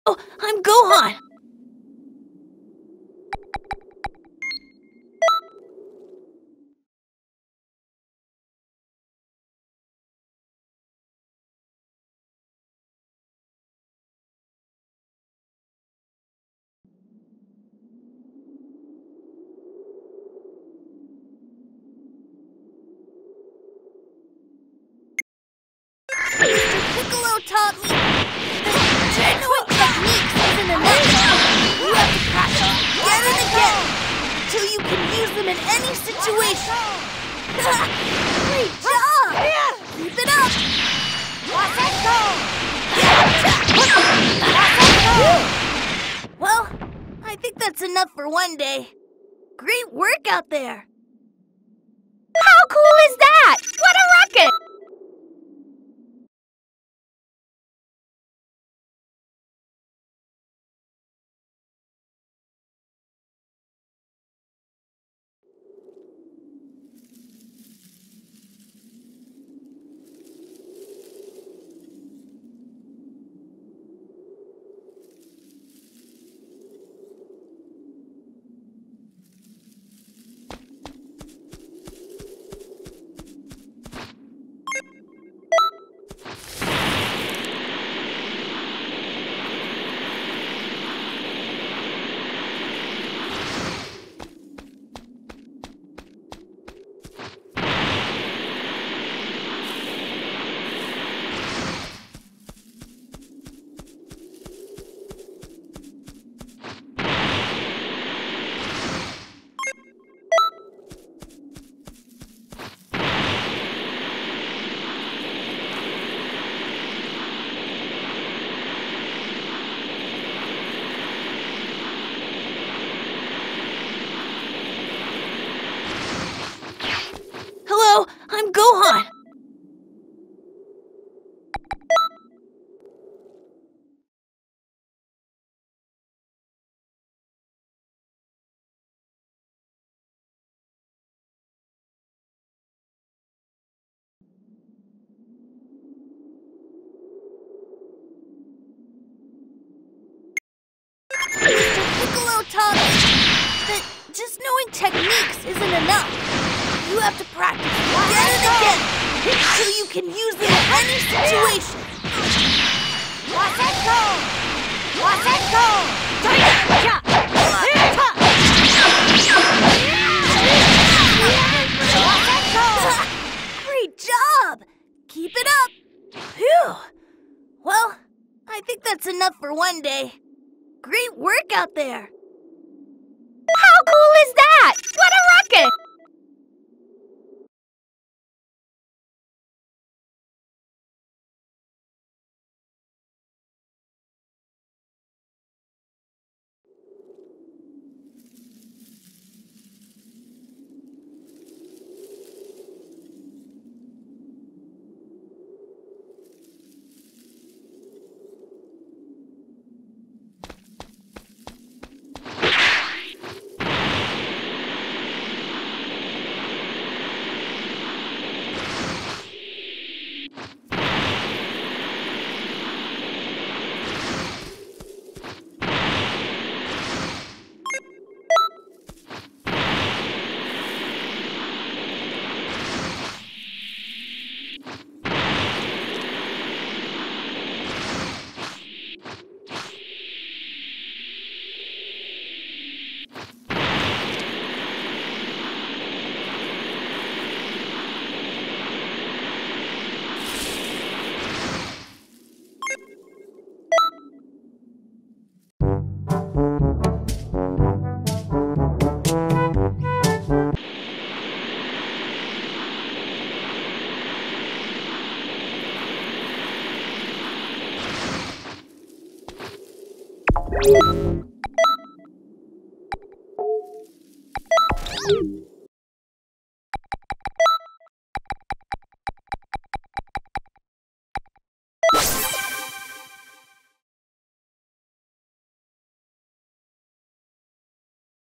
Oh, I'm Gohan! Piccolo taught me that genuine techniques isn't enough. You have to practice again and again until you can use them in any situation. Great job! Keep it up! Well, I think that's enough for one day. Great work out there! How cool is that? What a rocket! Hello, I'm Gohan! Piccolo taught me that just knowing techniques isn't enough. You have to practice again and again until you can use them in any situation. Great job! Keep it up! Phew! Well, I think that's enough for one day. Great work out there! How cool is that? What a rocket! Thank you.